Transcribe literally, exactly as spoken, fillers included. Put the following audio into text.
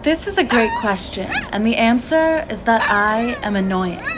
This is a great question, and the answer is that I am annoying.